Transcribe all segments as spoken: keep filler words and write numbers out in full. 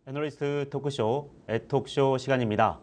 애널리스트 토크쇼 애톡쇼 시간입니다.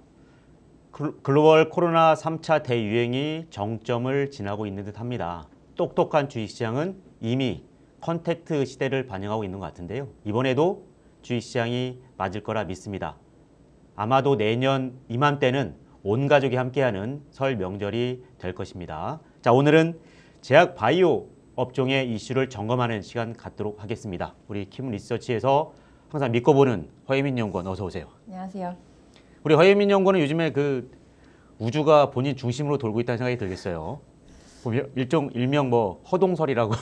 글로벌 코로나 삼 차 대유행이 정점을 지나고 있는 듯합니다. 똑똑한 주식시장은 이미 컨택트 시대를 반영하고 있는 것 같은데요. 이번에도 주식시장이 맞을 거라 믿습니다. 아마도 내년 이맘때는 온 가족이 함께하는 설 명절이 될 것입니다. 자, 오늘은 제약 바이오 업종의 이슈를 점검하는 시간 갖도록 하겠습니다. 우리 킴 리서치에서 항상 믿고 보는 허예민 연구원 어서 오세요. 안녕하세요. 우리 허예민 연구원은 요즘에 그 우주가 본인 중심으로 돌고 있다는 생각이 들겠어요. 일종 일명 뭐 허동설이라고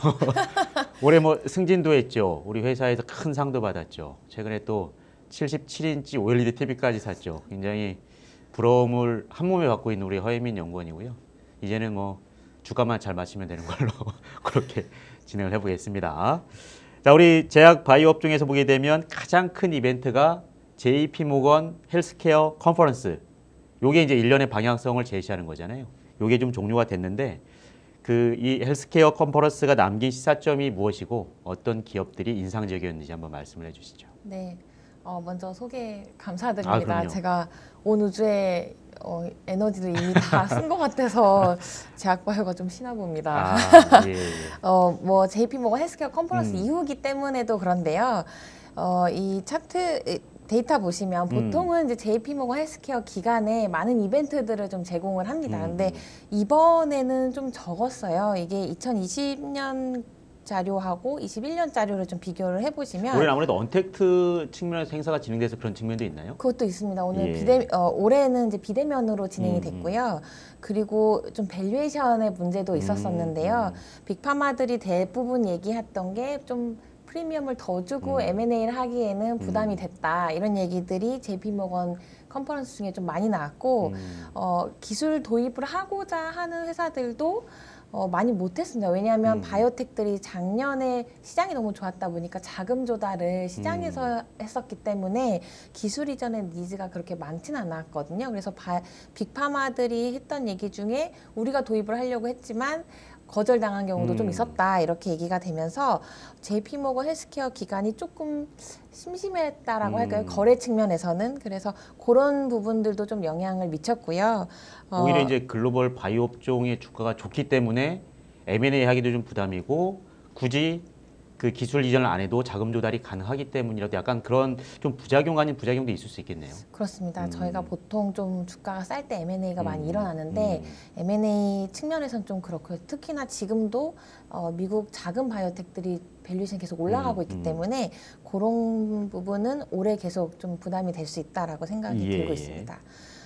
올해 뭐 승진도 했죠. 우리 회사에서 큰 상도 받았죠. 최근에 또 칠십칠 인치 오엘이디 티비까지 샀죠. 굉장히 부러움을 한 몸에 갖고 있는 우리 허예민 연구원이고요. 이제는 뭐 주가만 잘 맞추면 되는 걸로 그렇게 진행을 해보겠습니다. 자, 우리 제약 바이오 업종에서 보게 되면 가장 큰 이벤트가 제이피모건 헬스케어 컨퍼런스. 요게 이제 일련의 방향성을 제시하는 거잖아요. 요게 좀 종료가 됐는데 그 이 헬스케어 컨퍼런스가 남긴 시사점이 무엇이고 어떤 기업들이 인상적이었는지 한번 말씀을 해 주시죠. 네, 어, 먼저 소개 감사드립니다. 아, 제가 온 우주의 어, 에너지를 이미 다 쓴 것 같아서 제약바이오가 좀 쉬나 봅니다. 아, 예, 예. 어, 뭐 제이피모건 헬스케어 컨퍼런스 음. 이후기 때문에도 그런데요. 어, 이 차트 데이터 보시면 보통은 이제 제이피모건 헬스케어 기간에 많은 이벤트들을 좀 제공을 합니다. 음. 근데 이번에는 좀 적었어요. 이게 이천이십 년 자료하고 이십일 년 자료를 좀 비교를 해보시면 올해는 아무래도 언택트 측면에서 행사가 진행돼서 그런 측면도 있나요? 그것도 있습니다. 오늘 예. 비대 어, 올해는 이제 비대면으로 진행이 음, 됐고요. 그리고 좀 밸류에이션의 문제도 있었었는데요. 음, 음. 빅파마들이 대부분 얘기했던 게 좀 프리미엄을 더 주고 음. 엠 앤 에이를 하기에는 부담이 음. 됐다. 이런 얘기들이 제이피모건 컨퍼런스 중에 좀 많이 나왔고 음. 어, 기술 도입을 하고자 하는 회사들도 어, 많이 못했습니다. 왜냐하면 음. 바이오텍들이 작년에 시장이 너무 좋았다 보니까 자금 조달을 시장에서 음. 했었기 때문에 기술 이전의 니즈가 그렇게 많지는 않았거든요. 그래서 바, 빅파마들이 했던 얘기 중에 우리가 도입을 하려고 했지만 거절당한 경우도 음. 좀 있었다 이렇게 얘기가 되면서 제이피모건 헬스케어 기간이 조금 심심했다라고 음. 할까요? 거래 측면에서는. 그래서 그런 부분들도 좀 영향을 미쳤고요. 어, 오히려 이제 글로벌 바이오 업종의 주가가 좋기 때문에 엠 앤 에이 하기도 좀 부담이고 굳이 그 기술 이전을 안 해도 자금 조달이 가능하기 때문이라도 약간 그런 좀 부작용 아닌 부작용도 있을 수 있겠네요. 그렇습니다. 음. 저희가 보통 좀 주가가 쌀 때 엠 앤 에이가 많이 음. 일어나는데 음. 엠 앤 에이 측면에서는 좀 그렇고요. 특히나 지금도 어, 미국 작은 바이오텍들이 밸류에이션이 계속 올라가고 음. 있기 음. 때문에 그런 부분은 올해 계속 좀 부담이 될 수 있다라고 생각이 예, 들고 예. 있습니다.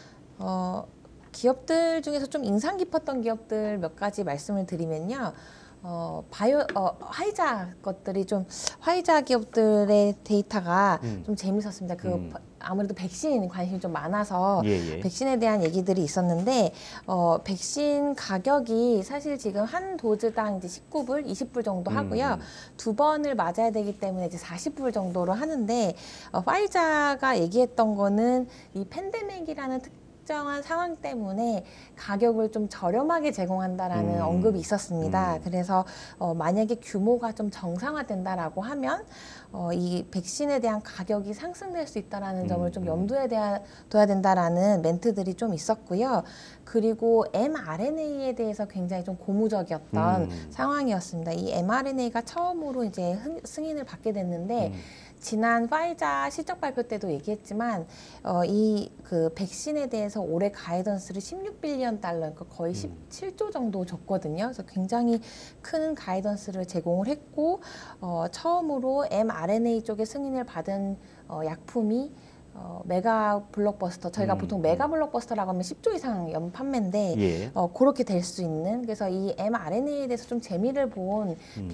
어, 기업들 중에서 좀 인상 깊었던 기업들 몇 가지 말씀을 드리면요. 어, 바이오, 어, 화이자 것들이 좀, 화이자 기업들의 데이터가 음. 좀 재밌었습니다. 그, 음. 아무래도 백신 관심이 좀 많아서 예, 예. 백신에 대한 얘기들이 있었는데, 어, 백신 가격이 사실 지금 한 도즈당 이제 십구 불, 이십 불 정도 하고요. 음. 두 번을 맞아야 되기 때문에 이제 사십 불 정도로 하는데, 어, 화이자가 얘기했던 거는 이 팬데믹이라는 특 특정한 상황 때문에 가격을 좀 저렴하게 제공한다라는 음. 언급이 있었습니다. 음. 그래서 어, 만약에 규모가 좀 정상화된다라고 하면 어, 이 백신에 대한 가격이 상승될 수 있다라는 음. 점을 좀 음. 염두에 대야, 둬야 된다라는 멘트들이 좀 있었고요. 그리고 엠 알 엔 에이에 대해서 굉장히 좀 고무적이었던 음. 상황이었습니다. 이 엠 알 엔 에이가 처음으로 이제 흥, 승인을 받게 됐는데 음. 지난 파이자 실적 발표 때도 얘기했지만 어, 이 그 백신에 대해서 올해 가이던스를 십육 빌리언 달러, 그러니까 거의 십칠 조 정도 줬거든요. 그래서 굉장히 큰 가이던스를 제공을 했고 어, 처음으로 엠 알 엔 에이 쪽에 승인을 받은 어, 약품이 어, 메가 블록버스터, 저희가 음, 보통 음. 메가 블록버스터라고 하면 십 조 이상 연 판매인데 예. 어, 그렇게 될 수 있는, 그래서 이 엠 알 엔 에이에 대해서 좀 재미를 본 음.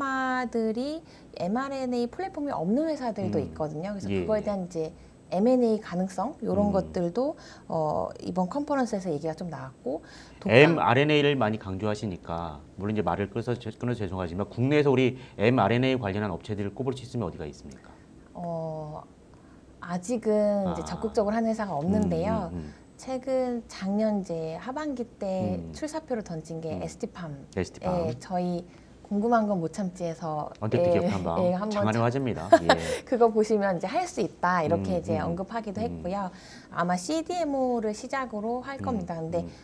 빅파마들이 엠 알 엔 에이 플랫폼이 없는 회사들도 음. 있거든요. 그래서 예, 그거에 예. 대한 이제 엠 앤 에이 가능성 이런 음. 것들도 어, 이번 컨퍼런스에서 얘기가 좀 나왔고 엠 알 엔 에이를 많이 강조하시니까 물론 이제 말을 끊어서, 끊어서 죄송하지만 국내에서 우리 엠 알 엔 에이 관련한 업체들을 꼽을 수 있으면 어디가 있습니까? 어, 아직은 아. 이제 적극적으로 하는 회사가 없는데요. 음, 음, 최근 작년 이제 하반기 때 음. 출사표를 던진 게 음. 에스티팜. 에스티팜. 예, 저희 궁금한 건 못 참지 해서 언뜻 예, 기억한 밤 예, 한번 장안의 참- 화제입니다. 예. 그거 보시면 이제 할 수 있다 이렇게 음, 이제 음, 언급하기도 음. 했고요. 아마 씨디엠오를 시작으로 할 음, 겁니다. 근데 음.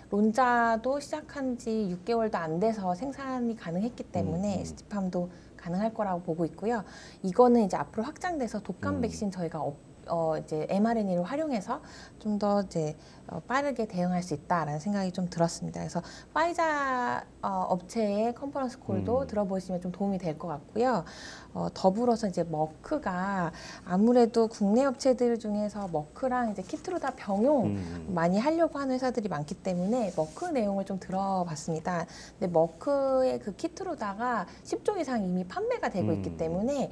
론자도 시작한 지 육 개월도 안 돼서 생산이 가능했기 때문에 음, 음. 스티팜도 가능할 거라고 보고 있고요. 이거는 이제 앞으로 확장돼서 독감 음. 백신 저희가 업, 어 이제 엠알엔에이를 활용해서 좀 더 이제 어, 빠르게 대응할 수 있다라는 생각이 좀 들었습니다. 그래서 파이자 어, 업체의 컨퍼런스 콜도 음. 들어보시면 좀 도움이 될 것 같고요. 어, 더불어서 이제 머크가 아무래도 국내 업체들 중에서 머크랑 이제 키트로다 병용 음. 많이 하려고 하는 회사들이 많기 때문에 머크 내용을 좀 들어봤습니다. 근데 머크의 그 키트로다가 십 조 이상 이미 판매가 되고 있기 음. 때문에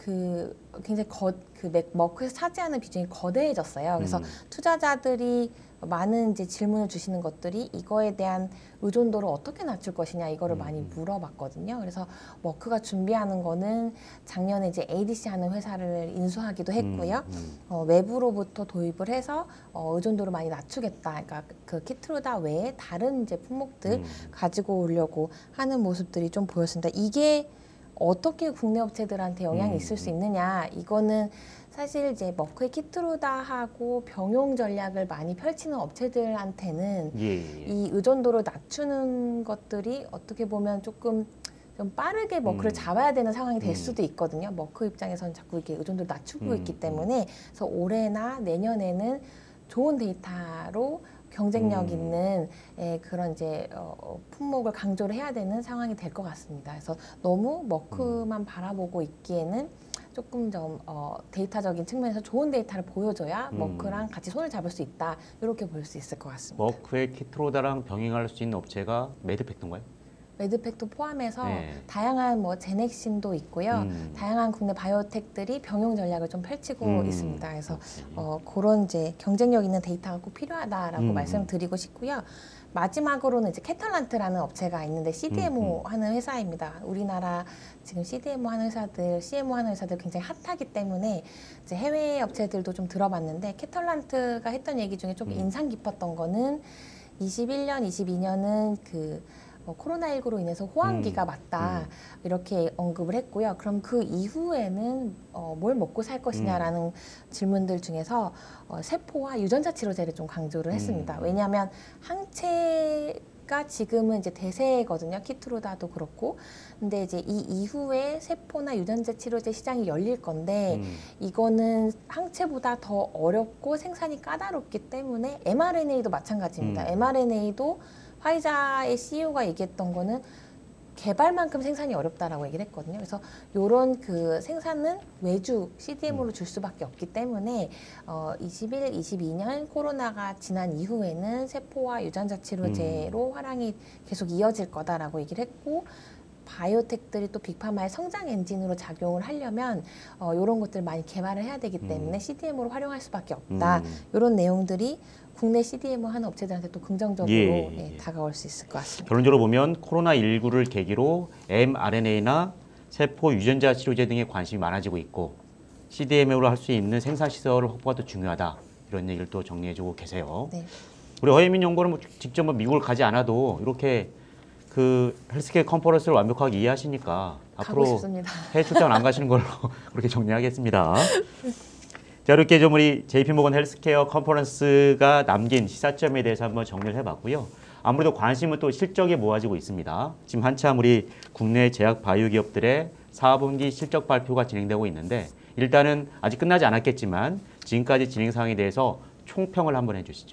그 굉장히 거, 그 맥- 머크에서 차지하는 비중이 거대해졌어요. 그래서 음. 투자자들이 많은 이제 질문을 주시는 것들이 이거에 대한 의존도를 어떻게 낮출 것이냐 이거를 음. 많이 물어봤거든요. 그래서 머크가 준비하는 거는 작년에 이제 에이디씨 하는 회사를 인수하기도 했고요. 음, 음. 어, 외부로부터 도입을 해서 어, 의존도를 많이 낮추겠다. 그러니까 그 키트로다 외에 다른 이제 품목들 음. 가지고 오려고 하는 모습들이 좀 보였습니다. 이게 어떻게 국내 업체들한테 영향이 음, 있을 수 음. 있느냐? 이거는 사실 이제 머크의 키트로다하고 병용 전략을 많이 펼치는 업체들한테는 예, 예, 예. 이 의존도를 낮추는 것들이 어떻게 보면 조금 좀 빠르게 머크를 음. 잡아야 되는 상황이 될 음. 수도 있거든요. 머크 입장에서는 자꾸 이렇게 의존도를 낮추고 음, 있기 음. 때문에 그래서 올해나 내년에는 좋은 데이터로 경쟁력 음. 있는 예, 그런 이제 어, 어, 품목을 강조를 해야 되는 상황이 될 것 같습니다. 그래서 너무 머크만 바라보고 있기에는 조금 좀 어, 데이터적인 측면에서 좋은 데이터를 보여줘야 음. 머크랑 같이 손을 잡을 수 있다 이렇게 볼 수 있을 것 같습니다. 머크의 키트로다랑 병행할 수 있는 업체가 매드팩트인가요? 매드팩도 포함해서 네. 다양한 뭐 제넥심도 있고요. 음. 다양한 국내 바이오텍들이 병용 전략을 좀 펼치고 음. 있습니다. 그래서 오케이. 어, 그런 이제 경쟁력 있는 데이터가 꼭 필요하다라고 음, 말씀드리고 싶고요. 마지막으로는 이제 캐탈란트라는 업체가 있는데 씨디엠오 음, 음. 하는 회사입니다. 우리나라 지금 씨디엠오 하는 회사들, 씨엠오 하는 회사들 굉장히 핫하기 때문에 이제 해외 업체들도 좀 들어봤는데 캐탈란트가 했던 얘기 중에 좀 음. 인상 깊었던 거는 이십일 년, 이십이 년은 그 어, 코로나십구로 인해서 호황기가 음, 맞다 음. 이렇게 언급을 했고요. 그럼 그 이후에는 어, 뭘 먹고 살 것이냐라는 음. 질문들 중에서 어, 세포와 유전자 치료제를 좀 강조를 했습니다. 음. 왜냐하면 항체가 지금은 이제 대세거든요. 키트로다도 그렇고. 근데 이제 이 이후에 세포나 유전자 치료제 시장이 열릴 건데 음. 이거는 항체보다 더 어렵고 생산이 까다롭기 때문에 엠알엔에이도 마찬가지입니다. 음. 엠알엔에이도 화이자의 씨이오가 얘기했던 거는 개발만큼 생산이 어렵다라고 얘기를 했거든요. 그래서 이런 그 생산은 외주 씨디엠오로 줄 수밖에 없기 때문에 어, 이십일, 이십이 년 코로나가 지난 이후에는 세포와 유전자 치료제로 활용이 계속 이어질 거다라고 얘기를 했고 바이오텍들이 또 빅파마의 성장 엔진으로 작용을 하려면 어, 이런 것들 많이 개발을 해야 되기 때문에 음. 씨디엠오로 활용할 수밖에 없다. 음. 이런 내용들이 국내 씨디엠오 하는 업체들한테 또 긍정적으로 예, 예, 예, 예. 다가올 수 있을 것 같습니다. 결론적으로 보면 코로나십구를 계기로 엠알엔에이나 세포 유전자 치료제 등에 관심이 많아지고 있고 씨디엠오로 할 수 있는 생산 시설을 확보가 더 중요하다. 이런 얘기를 또 정리해주고 계세요. 네. 우리 허예민 연구원은 뭐 직접 뭐 미국을 가지 않아도 이렇게 그 헬스케어 컨퍼런스를 완벽하게 이해하시니까 가고 앞으로 싶습니다. 해외 출장 안 가시는 걸로 그렇게 정리하겠습니다. 자, 이렇게 좀 우리 제이피모건 헬스케어 컨퍼런스가 남긴 시사점에 대해서 한번 정리를 해봤고요. 아무래도 관심은 또 실적에 모아지고 있습니다. 지금 한참 우리 국내 제약 바이오 기업들의 사 분기 실적 발표가 진행되고 있는데 일단은 아직 끝나지 않았겠지만 지금까지 진행 상황에 대해서 총평을 한번 해주시죠.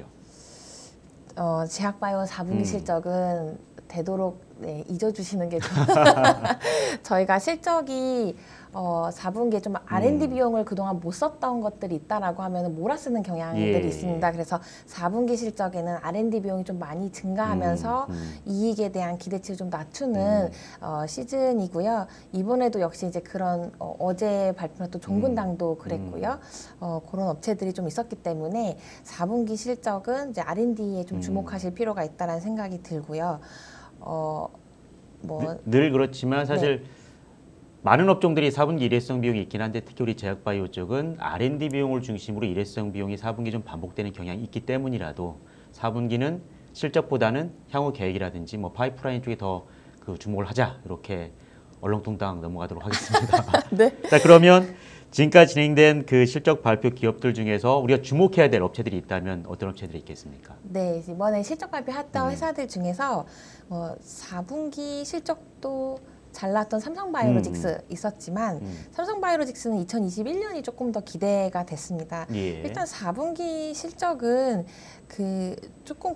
어, 제약바이오 사 분기 음. 실적은 되도록 네, 잊어주시는 게 좋- 저희가 실적이 어, 사 분기에 좀 알앤디 음. 비용을 그동안 못 썼던 것들이 있다라고 하면 몰아쓰는 경향들이 예. 있습니다. 그래서 사 분기 실적에는 알앤디 비용이 좀 많이 증가하면서 음, 음. 이익에 대한 기대치를 좀 낮추는 음. 어, 시즌이고요. 이번에도 역시 이제 그런 어, 어제 발표한 또 종근당도 그랬고요. 어, 그런 업체들이 좀 있었기 때문에 사 분기 실적은 이제 알앤디에 좀 음. 주목하실 필요가 있다는 생각이 들고요. 어, 뭐 늘, 늘 그렇지만 사실 많은 업종들이 사 분기 일회성 비용이 있긴 한데 특히 우리 제약바이오 쪽은 알앤디 비용을 중심으로 일회성 비용이 사 분기 좀 반복되는 경향이 있기 때문이라도 사 분기는 실적보다는 향후 계획이라든지 뭐 파이프라인 쪽에 더 그 주목을 하자 이렇게 얼렁뚱땅 넘어가도록 하겠습니다. 네. 자, 그러면 지금까지 진행된 그 실적 발표 기업들 중에서 우리가 주목해야 될 업체들이 있다면 어떤 업체들이 있겠습니까? 네, 이번에 실적 발표했던 음. 회사들 중에서 어, 사 분기 실적도 잘 나왔던 삼성바이오로직스 음. 있었지만 음. 삼성바이오로직스는 이천이십일 년이 조금 더 기대가 됐습니다. 예. 일단 사 분기 실적은 그 조금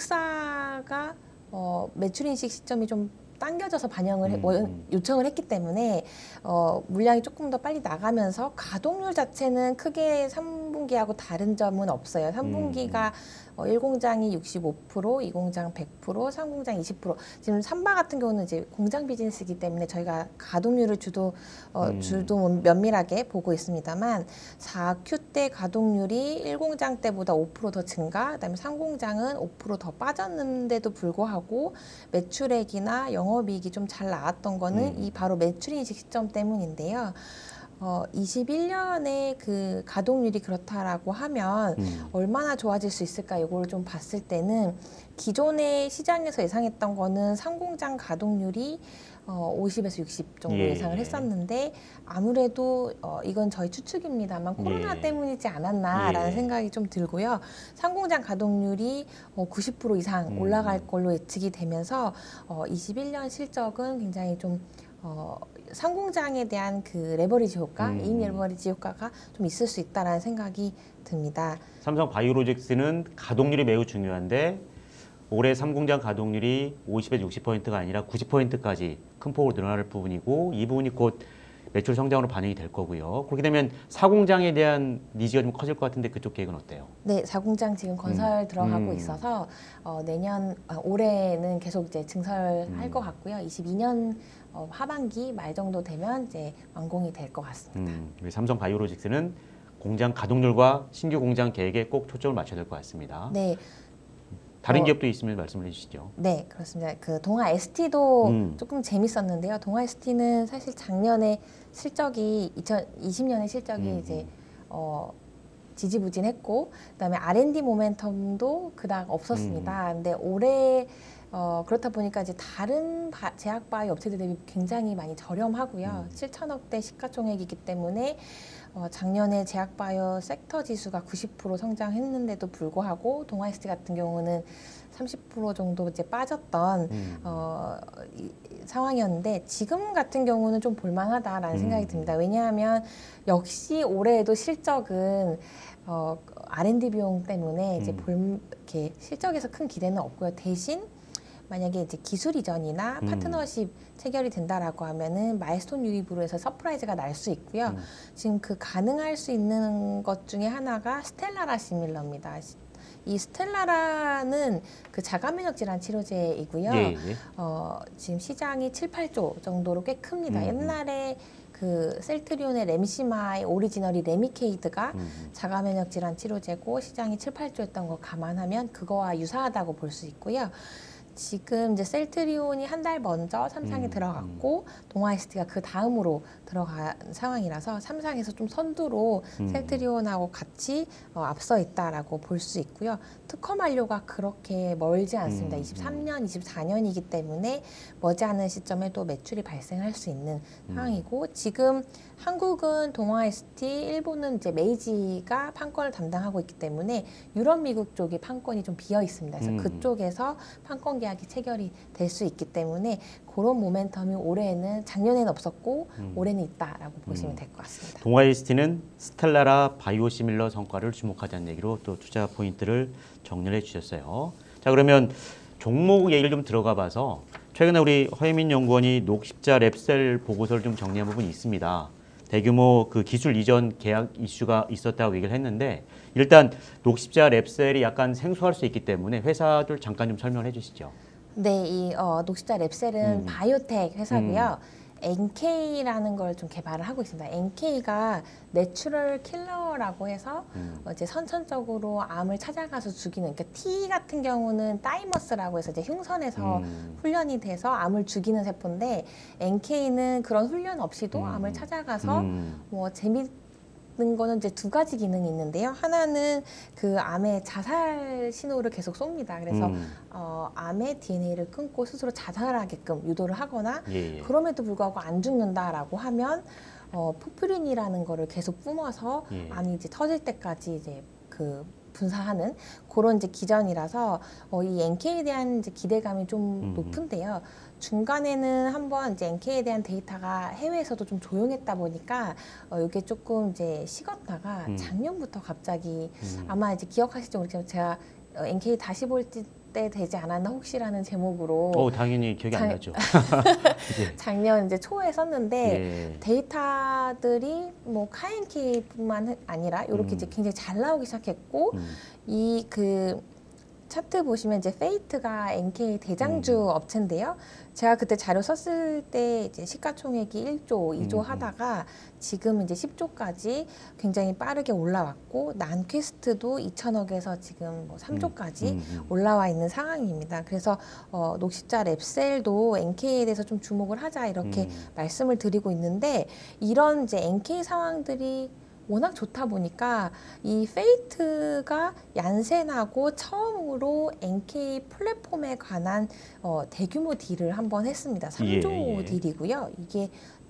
고객사가 어, 매출 인식 시점이 좀 당겨져서 반영을 해- 음, 원- 음. 요청을 했기 때문에 어, 물량이 조금 더 빨리 나가면서 가동률 자체는 크게 삼 분기하고 다른 점은 없어요. 삼 분기가 어, 일 공장이 육십오 퍼센트, 이 공장 백 퍼센트, 삼 공장 이십 퍼센트. 지금 삼바 같은 경우는 이제 공장 비즈니스이기 때문에 저희가 가동률을 주도 어, 음. 주도 면밀하게 보고 있습니다만 사 큐 때 가동률이 일 공장 때보다 오 퍼센트 더 증가, 그다음에 삼 공장은 오 퍼센트 더 빠졌는데도 불구하고 매출액이나 영업이익이 좀 잘 나왔던 거는 음. 이 바로 매출 인식 시점 때문인데요. 어, 이십일 년에 그 가동률이 그렇다라고 하면 음. 얼마나 좋아질 수 있을까 이걸 좀 봤을 때는 기존의 시장에서 예상했던 거는 삼 공장 가동률이 어, 오십에서 육십 정도 예, 예상을 예. 했었는데 아무래도 어, 이건 저희 추측입니다만 코로나 예. 때문이지 않았나라는 예. 생각이 좀 들고요. 삼 공장 가동률이 어, 구십 퍼센트 이상 음. 올라갈 걸로 예측이 되면서 어, 이십일 년 실적은 굉장히 좀 어, 상공장에 대한 그 레버리지 효과, 음. 이익 레버리지 효과가 좀 있을 수 있다라는 생각이 듭니다. 삼성 바이오로직스는 가동률이 매우 중요한데 올해 삼 공장 가동률이 오십에서 육십 퍼센트가 아니라 구십 퍼센트까지 큰 폭으로 늘어날 부분이고 이 부분이 곧 매출 성장으로 반영이 될 거고요. 그렇게 되면 사 공장에 대한 니즈가 좀 커질 것 같은데 그쪽 계획은 어때요? 네, 사 공장 지금 건설 음. 들어가고 음. 있어서 어, 내년 아, 올해는 계속 이제 증설할 음. 것 같고요. 이십이 년 어, 하반기 말 정도 되면 이제 완공이 될 것 같습니다. 음, 우리 삼성 바이오로직스는 공장 가동률과 신규 공장 계획에 꼭 초점을 맞춰야 될 것 같습니다. 네, 다른 어, 기업도 있으면 말씀을 해주시죠. 네, 그렇습니다. 그 동아 에스티도 음. 조금 재밌었는데요. 동아 에스티는 사실 작년에 실적이 이천이십 년에 실적이 음, 이제 음. 어, 지지부진했고, 그다음에 알 앤 디 모멘텀도 그닥 없었습니다. 근데 올해 어, 그렇다 보니까 이제 다른 바, 제약 바이오 업체들 대비 굉장히 많이 저렴하고요. 음. 칠천억대 시가총액이기 때문에 어, 작년에 제약 바이오 섹터 지수가 구십 퍼센트 성장했는데도 불구하고 동아 에스티 같은 경우는 삼십 퍼센트 정도 이제 빠졌던 음. 어, 이, 상황이었는데 지금 같은 경우는 좀 볼만하다라는 음. 생각이 듭니다. 왜냐하면 역시 올해에도 실적은 어, 알 앤 디 비용 때문에 이제 음. 볼 이렇게 실적에서 큰 기대는 없고요. 대신 만약에 이제 기술 이전이나 음. 파트너십 체결이 된다라고 하면은 마일스톤 유입으로 해서 서프라이즈가 날 수 있고요. 음. 지금 그 가능할 수 있는 것 중에 하나가 스텔라라 시밀러입니다. 이 스텔라라는 그 자가 면역 질환 치료제이고요. 예, 예. 어, 지금 시장이 칠, 팔조 정도로 꽤 큽니다. 음, 옛날에 그 셀트리온의 렘시마의 오리지널이 레미케이드가 음. 자가 면역 질환 치료제고 시장이 칠, 팔조였던 거 감안하면 그거와 유사하다고 볼 수 있고요. 지금 이제 셀트리온이 한 달 먼저 삼상에 음, 들어갔고 동아에스티가 그 다음으로 들어간 상황이라서 삼상에서 좀 선두로 음. 셀트리온하고 같이 어, 앞서 있다라고 볼 수 있고요. 특허 만료가 그렇게 멀지 않습니다. 음, 이십삼 년, 이십사 년이기 때문에 머지않은 시점에 또 매출이 발생할 수 있는 음. 상황이고 지금 한국은 동아에스티, 일본은 이제 메이지가 판권을 담당하고 있기 때문에 유럽, 미국 쪽이 판권이 좀 비어 있습니다. 그래서 음. 그쪽에서 판권 계약이 체결이 될 수 있기 때문에 그런 모멘텀이 올해에는 작년에는 없었고 음. 올해는 있다라고 보시면 음. 될 것 같습니다. 동아이스티는 스텔라라 바이오시밀러 성과를 주목하자는 얘기로 또 투자 포인트를 정리를 해주셨어요. 자, 그러면 종목 얘기를 좀 들어가 봐서 최근에 우리 허혜민 연구원이 녹십자 랩셀 보고서를 좀 정리한 부분이 있습니다. 대규모 그 기술 이전 계약 이슈가 있었다고 얘기를 했는데 일단 녹십자 랩셀이 약간 생소할 수 있기 때문에 회사들 잠깐 좀 설명을 해주시죠. 네, 이 어, 녹십자 랩셀은 음. 바이오텍 회사고요. 엔케이라는 걸 좀 개발을 하고 있습니다. 엔케이가 내추럴 킬러라고 해서 음. 어, 이제 선천적으로 암을 찾아가서 죽이는, 그러니까 T 같은 경우는 다이머스라고 해서 이제 흉선에서 음. 훈련이 돼서 암을 죽이는 세포인데 엔케이는 그런 훈련 없이도 음. 암을 찾아가서 음. 뭐 재미 거는 이제 두 가지 기능이 있는데요. 하나는 그 암에 자살 신호를 계속 쏩니다. 그래서 음. 어, 암의 디엔에이를 끊고 스스로 자살하게끔 유도를 하거나 예, 예. 그럼에도 불구하고 안 죽는다라고 하면 어, 푸푸린이라는 거를 계속 뿜어서 예. 암이 이제 터질 때까지 이제 그 분사하는 그런 이제 기전이라서 어, 이 엔케이에 대한 이제 기대감이 좀 음. 높은데요. 중간에는 한번 이제 엔케이에 대한 데이터가 해외에서도 좀 조용했다 보니까 어, 이게 조금 이제 식었다가 음. 작년부터 갑자기 음. 아마 이제 기억하실지 모르겠지만 제가 어, 엔케이 다시 볼 때 되지 않았나 혹시라는 제목으로 어, 당연히 기억이 안 장- 나죠. 예. 작년 이제 초에 썼는데 예. 데이터들이 뭐 카엔케이뿐만 아니라 이렇게 음. 이제 굉장히 잘 나오기 시작했고 음. 이 그 차트 보시면 이제 페이트가 엔케이 대장주 음. 업체인데요. 제가 그때 자료 썼을 때 이제 시가총액이 일조, 이조 음, 음. 하다가 지금 이제 십조까지 굉장히 빠르게 올라왔고 난퀘스트도 이천억에서 지금 뭐 삼조까지 음, 음. 올라와 있는 상황입니다. 그래서 어, 녹십자 랩셀도 엔케이에 대해서 좀 주목을 하자 이렇게 음. 말씀을 드리고 있는데 이런 이제 엔케이 상황들이 워낙 좋다 보니까 이 페이트가 얀센하고 처음으로 엔케이 플랫폼에 관한 어, 대규모 딜을 한번 했습니다. 삼조 예, 예. 딜이고요. 이게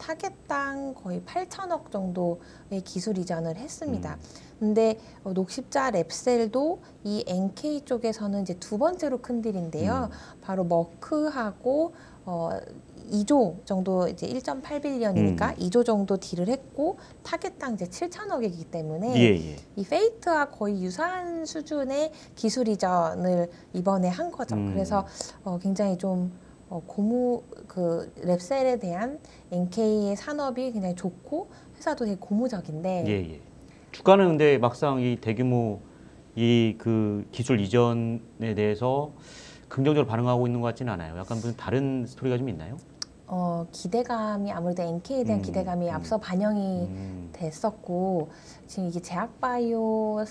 타겟당 거의 팔천억 정도의 기술 이전을 했습니다. 근데 어, 녹십자 랩셀도 이 엔케이 쪽에서는 이제 두 번째로 큰 딜인데요. 음. 바로 머크하고 어, 이조 정도 이제 일점팔 빌리언이니까 음. 이조 정도 딜을 했고 타겟당 이제 칠천억이기 때문에 예, 예. 이 페이트와 거의 유사한 수준의 기술 이전을 이번에 한 거죠. 음. 그래서 어, 굉장히 좀 어, 고무 그 랩셀에 대한 엔케이의 산업이 굉장히 좋고 회사도 되게 고무적인데 예, 예. 주가는 근데 막상 이 대규모 이 그 기술 이전에 대해서 긍정적으로 반응하고 있는 것 같지는 않아요. 약간 무슨 다른 스토리가 좀 있나요? 어, 기대감이 아무래도 엔케이에 대한 음, 기대감이 음. 앞서 반영이 음. 됐었고 지금 이게 제약바이오의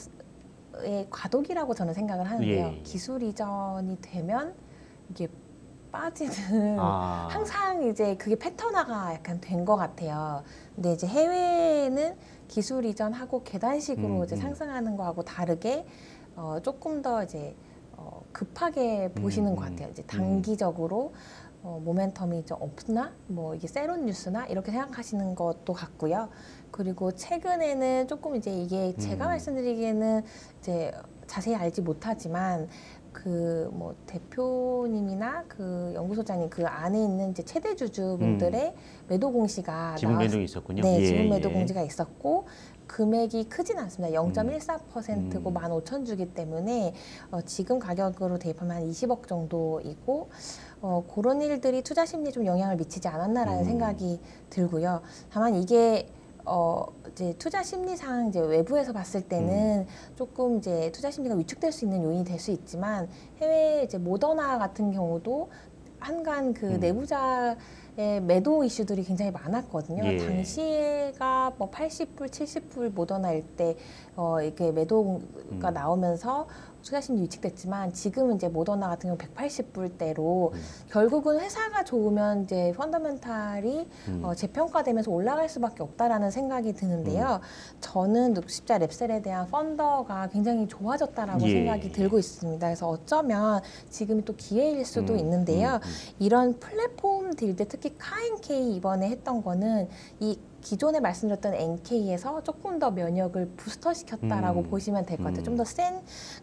과도기라고 저는 생각을 하는데요. 예, 예. 기술 이전이 되면 이게 빠지는 아. 항상 이제 그게 패턴화가 약간 된 것 같아요. 근데 이제 해외에는 기술 이전하고 계단식으로 음, 이제 음. 상승하는 거하고 다르게 어, 조금 더 이제 어, 급하게 보시는 음, 것 음. 같아요. 이제 단기적으로 어, 모멘텀이 좀 없나? 뭐 이게 세론 뉴스나 이렇게 생각하시는 것도 같고요. 그리고 최근에는 조금 이제 이게 제가 음. 말씀드리기에는 이제 자세히 알지 못하지만 그 뭐 대표님이나 그 연구소장님 그 안에 있는 이제 최대 주주분들의 매도 공시가 지분 나왔- 매도 있었군요. 네, 예, 지분 매도 예. 공지가 있었고 금액이 크진 않습니다. 영점일사 퍼센트고 음. 만 오천 주기 때문에 어, 지금 가격으로 대입하면 한 이십억 정도이고 어, 그런 일들이 투자 심리에 좀 영향을 미치지 않았나라는 음. 생각이 들고요. 다만 이게 어, 이제 투자 심리상 이제 외부에서 봤을 때는 조금 이제 투자 심리가 위축될 수 있는 요인이 될 수 있지만 해외 이제 모더나 같은 경우도 한간 그 음. 내부자의 매도 이슈들이 굉장히 많았거든요. 예. 당시에가 뭐 팔십 불, 칠십 불 모더나일 때 어, 이렇게 매도가 음. 나오면서 투자 심리 위축됐지만 지금은 이제 모더나 같은 경우 백팔십 불대로 음. 결국은 회사가 좋으면 이제 펀더멘탈이 음. 어, 재평가되면서 올라갈 수밖에 없다라는 생각이 드는데요. 저는 녹십자 랩셀에 대한 펀더가 굉장히 좋아졌다라고 예. 생각이 들고 있습니다. 그래서 어쩌면 지금이 또 기회일 수도 음, 있는데요. 음, 음. 이런 플랫폼 딜들 특히 카엔케이 이번에 했던 거는 이 기존에 말씀드렸던 엔케이에서 조금 더 면역을 부스터 시켰다라고 음. 보시면 될 것 같아요. 음. 좀 더 센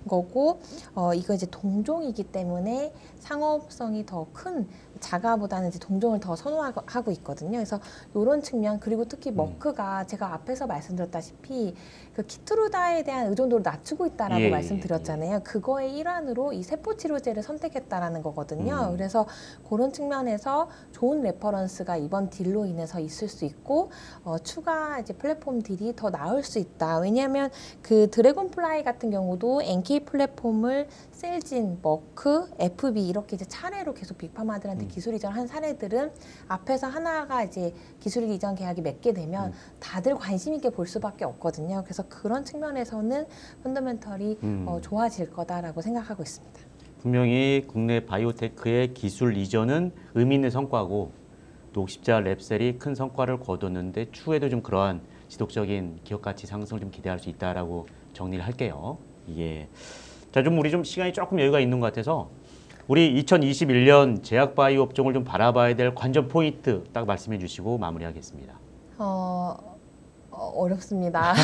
거고 어, 이거 이제 동종이기 때문에 상업성이 더 큰 자가보다는 이제 동종을 더 선호하고 있거든요. 그래서 이런 측면 그리고 특히 음. 머크가 제가 앞에서 말씀드렸다시피 그 키트루다에 대한 의존도를 낮추고 있다라고 예, 말씀드렸잖아요. 그거의 일환으로 이 세포 치료제를 선택했다라는 거거든요. 음. 그래서 그런 측면에서 좋은 레퍼런스가 이번 딜로 인해서 있을 수 있고 어, 추가 이제 플랫폼 딜이 더 나올 수 있다. 왜냐하면 그 드래곤플라이 같은 경우도 엔케이 플랫폼을 셀진, 머크, 에프비 이렇게 이제 차례로 계속 빅파마들한테 음. 기술 이전한 사례들은 앞에서 하나가 이제 기술 이전 계약이 맺게 되면 음. 다들 관심 있게 볼 수밖에 없거든요. 그래서 그런 측면에서는 펀더멘털이 음. 어, 좋아질 거다라고 생각하고 있습니다. 분명히 국내 바이오테크의 기술 이전은 의미 있는 성과고 녹십자 랩셀이 큰 성과를 거뒀는데 추후에도 좀 그러한 지속적인 기업 가치 상승을 좀 기대할 수 있다라고 정리를 할게요. 이게 자, 좀 우리 좀 시간이 조금 여유가 있는 것 같아서 우리 이천이십일 년 제약바이오 업종을 좀 바라봐야 될 관전 포인트 딱 말씀해 주시고 마무리하겠습니다. 어, 어, 어렵습니다.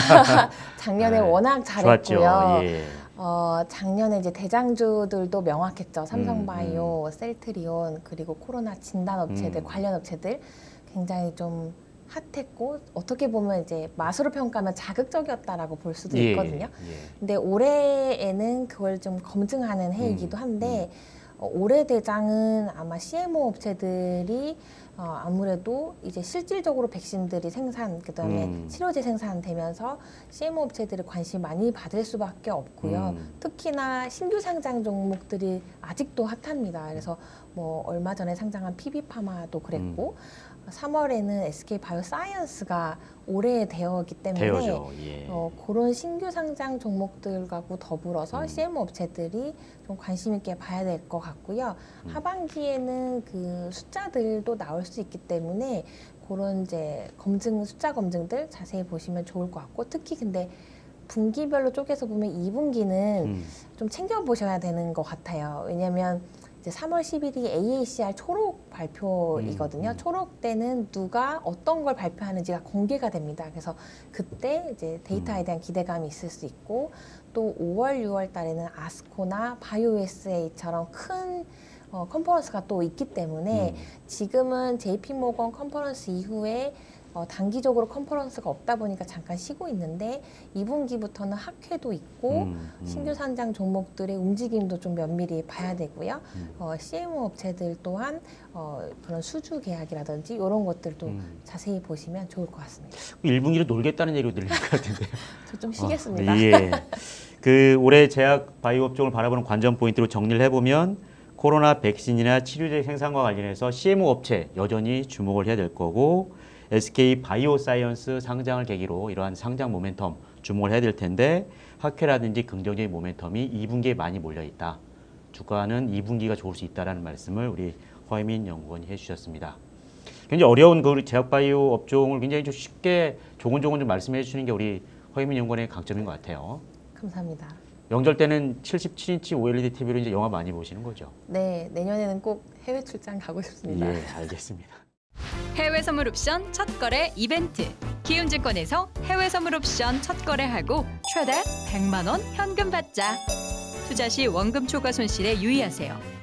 작년에 아, 워낙 잘했고요. 좋았죠. 예. 어, 작년에 이제 대장주들도 명확했죠. 삼성바이오, 음, 셀트리온, 그리고 코로나 진단 업체들, 음. 관련 업체들 굉장히 좀 핫했고 어떻게 보면 이제 맛으로 평가하면 자극적이었다라고 볼 수도 예, 있거든요. 예. 근데 올해에는 그걸 좀 검증하는 해이기도 음, 한데 어, 올해 대장은 아마 씨엠오 업체들이 어, 아무래도 이제 실질적으로 백신들이 생산 그다음에 음. 치료제 생산되면서 씨엠오 업체들이 관심 많이 받을 수밖에 없고요. 음. 특히나 신규 상장 종목들이 아직도 핫합니다. 그래서 뭐 얼마 전에 상장한 피비파마도 그랬고 음. 삼월에는 에스케이바이오사이언스가 올해 대여기 때문에 대여죠. 예. 어, 그런 신규 상장 종목들하고 더불어서 음. 씨엠오 업체들이 좀 관심 있게 봐야 될 것 같고요. 음. 하반기에는 그 숫자들도 나올 수 있기 때문에 그런 이제 검증 숫자 검증들 자세히 보시면 좋을 것 같고 특히 근데 분기별로 쪼개서 보면 이 분기는 음. 좀 챙겨 보셔야 되는 것 같아요. 왜냐하면 이제 삼월 십일이 에이에이씨알 초록 발표이거든요. 음, 음. 초록 때는 누가 어떤 걸 발표하는지가 공개가 됩니다. 그래서 그때 이제 데이터에 음. 대한 기대감이 있을 수 있고 또 오월, 유월 달에는 아스코나 바이오유에스에이처럼 큰 어, 컨퍼런스가 또 있기 때문에 음. 지금은 제이피모건 컨퍼런스 이후에 어, 단기적으로 컨퍼런스가 없다 보니까 잠깐 쉬고 있는데 이 분기부터는 학회도 있고 음, 음. 신규 상장 종목들의 움직임도 좀 면밀히 봐야 되고요. 음. 어, 씨엠오 업체들 또한 어, 그런 수주 계약이라든지 이런 것들도 음. 자세히 보시면 좋을 것 같습니다. 일 분기로 놀겠다는 얘기가 들리는 것 같은데요. 저 좀 쉬겠습니다. 어, 예. 그 올해 제약 바이오 업종을 바라보는 관전 포인트로 정리를 해보면 코로나 백신이나 치료제 생산과 관련해서 씨엠오 업체 여전히 주목을 해야 될 거고 에스케이 바이오사이언스 상장을 계기로 이러한 상장 모멘텀 주목을 해야 될 텐데 학회라든지 긍정적인 모멘텀이 이 분기에 많이 몰려 있다. 주가는 이 분기가 좋을 수 있다라는 말씀을 우리 허혜민 연구원이 해주셨습니다. 굉장히 어려운 그 제약 바이오 업종을 굉장히 좀 쉽게 조곤조곤 좀 말씀해 주시는 게 우리 허혜민 연구원의 강점인 것 같아요. 감사합니다. 명절 때는 칠십칠 인치 오엘이디 티비로 이제 영화 많이 보시는 거죠? 네, 내년에는 꼭 해외 출장 가고 싶습니다. 예, 알겠습니다. 해외 선물 옵션 첫 거래 이벤트. 키움증권에서 해외 선물 옵션 첫 거래하고 최대 백만 원 현금 받자. 투자 시 원금 초과 손실에 유의하세요.